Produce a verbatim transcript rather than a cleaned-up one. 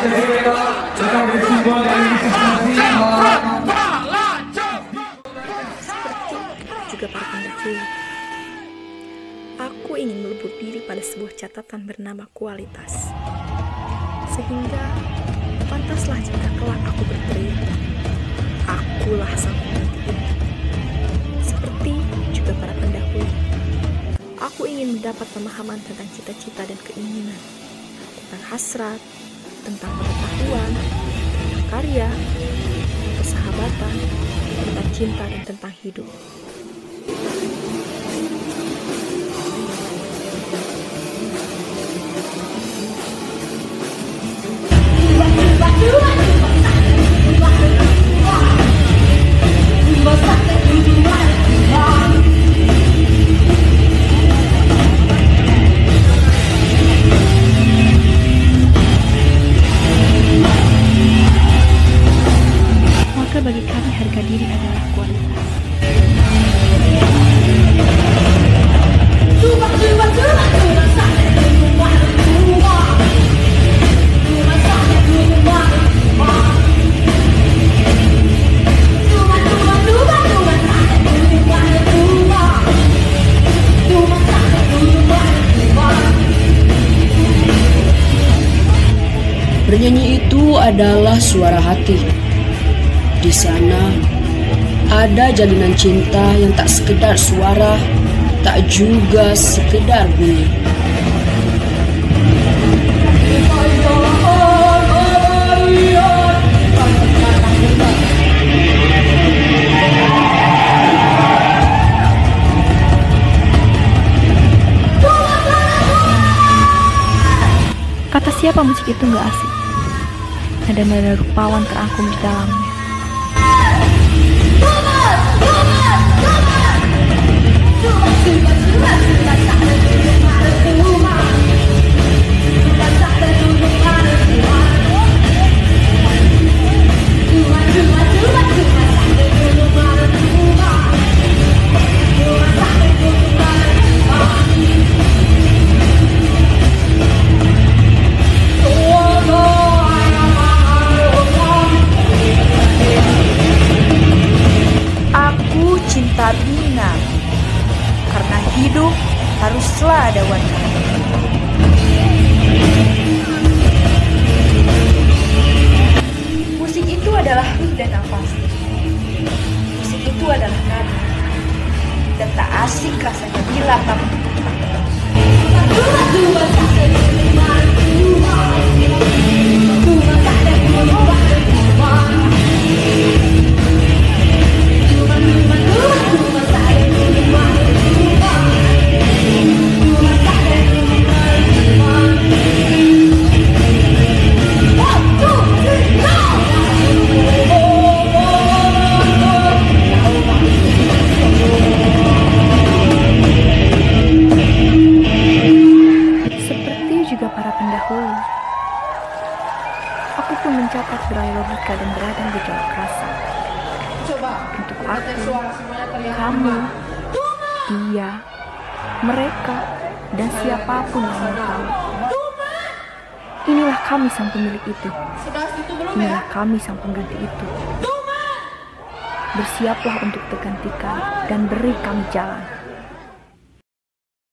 juga para pendahulu, aku ingin melebur diri pada sebuah catatan bernama kualitas, sehingga pantaslah jika kelak aku berteriak, akulah sang pengganti ini. Seperti juga para pendahulu, aku ingin mendapat pemahaman tentang cita-cita dan keinginan, tentang hasrat, tentang pengetahuan, tentang karya, tentang persahabatan, tentang cinta, dan tentang hidup. Maka bagi kami harga diri adalah kualitas. Bernyanyi itu adalah suara hati. Di sana ada jalinan cinta yang tak sekedar suara, tak juga sekedar bunyi. Kata siapa musik itu gak asik? Nada-nada rupawan terangkum di dalamnya. Cinta bina, karena hidup haruslah ada warna. Musik itu adalah ruh dan nafas. Musik itu adalah nada, dan tak asik rasanya bila kamu aku pun mencatat berai logika dan beragam gejolak rasa. Untuk aku, kamu, dia, mereka, dan siapapun yang mau tahu. Inilah kami sang pemilik itu. Inilah kami sang pengganti itu. Bersiaplah untuk tergantikan dan beri kami jalan.